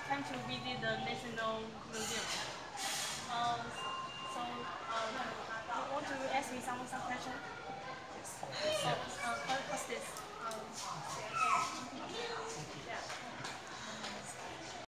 time to visit the National Museum. Uh, you want to ask me some question? Yeah. First